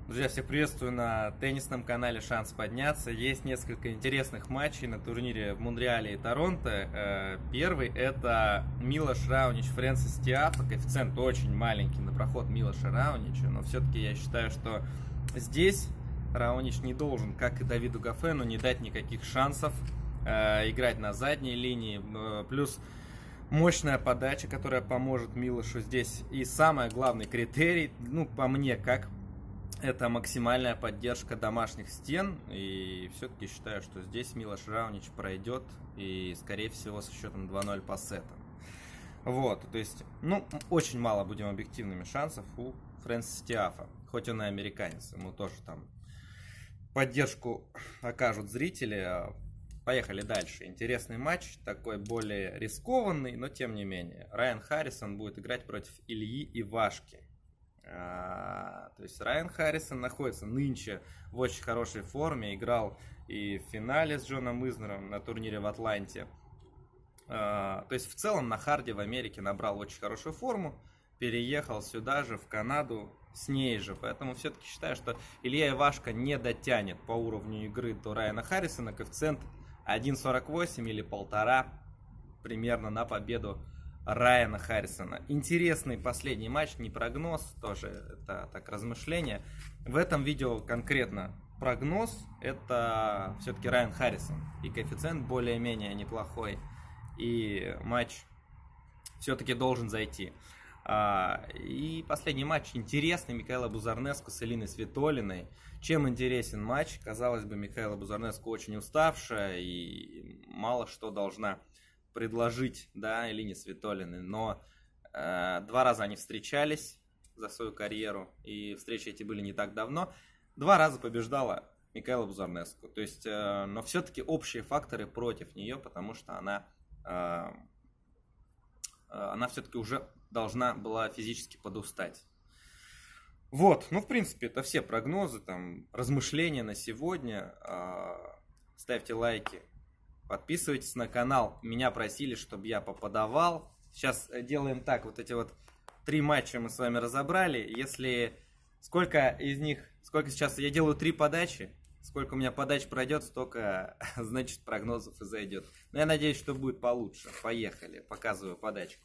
Друзья, всех приветствую на теннисном канале «Шанс подняться». Есть несколько интересных матчей на турнире в Монреале и Торонто. Первый — это Милош Раунич, Фрэнсис Тиафо. Коэффициент очень маленький на проход Милоша Раунича, но все-таки я считаю, что здесь Раунич не должен, как и Давиду Гоффену, не дать никаких шансов играть на задней линии. Плюс мощная подача, которая поможет Милошу здесь. И самый главный критерий, по мне, это максимальная поддержка домашних стен. И все-таки считаю, что здесь Милош Раунич пройдет. И, скорее всего, со счетом 2-0 по сетам. Вот, то есть, очень мало, будем объективными, шансов у Фрэнсиса Тиафо. Хоть он и американец, ему тоже там поддержку окажут зрители. Поехали дальше. Интересный матч, такой более рискованный, но тем не менее. Райан Харрисон будет играть против Ильи Ивашки. То есть Райан Харрисон находится нынче в очень хорошей форме. Играл и в финале с Джоном Изнером на турнире в Атланте. То есть в целом на харде в Америке набрал очень хорошую форму. Переехал сюда же, в Канаду, с ней же. Поэтому все-таки считаю, что Илья Ивашка не дотянет по уровню игры до Райана Харрисона. Коэффициент 1.48 или 1.5 примерно на победу Райана Харрисона. Интересный последний матч, не прогноз, тоже это так размышление. В этом видео конкретно прогноз, это все-таки Райан Харрисон. И коэффициент более-менее неплохой. И матч все-таки должен зайти. И последний матч интересный. Микаэла Бузарнеску с Элиной Свитолиной. Чем интересен матч? Казалось бы, Микаэла Бузарнеску очень уставшая и мало что должна предложить, Элине Свитолиной. Но 2 раза они встречались за свою карьеру. И встречи эти были не так давно. 2 раза побеждала Микаэла Бузарнеску. То есть, но все-таки общие факторы против нее, потому что она все-таки уже должна была физически подустать. Вот, в принципе, это все прогнозы, размышления на сегодня. Ставьте лайки, подписывайтесь на канал. Меня просили, чтобы я поподавал. Сейчас делаем так, вот эти 3 матча мы с вами разобрали. Сколько сейчас я делаю 3 подачи, сколько у меня подач пройдет, столько, значит, прогнозов и зайдет. Но я надеюсь, что будет получше. Поехали, показываю подачку.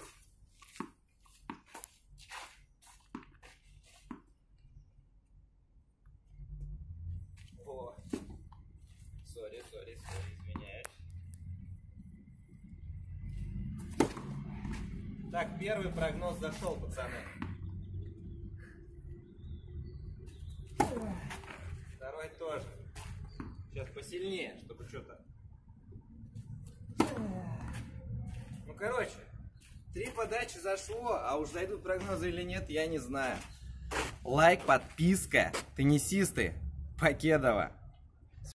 Сори, извиняюсь. Так, первый прогноз зашел, пацаны. Второй тоже. Сейчас посильнее, чтобы что-то. Короче, 3 подачи зашло, а уж зайдут прогнозы или нет, я не знаю. Лайк, подписка, теннисисты, Покедова.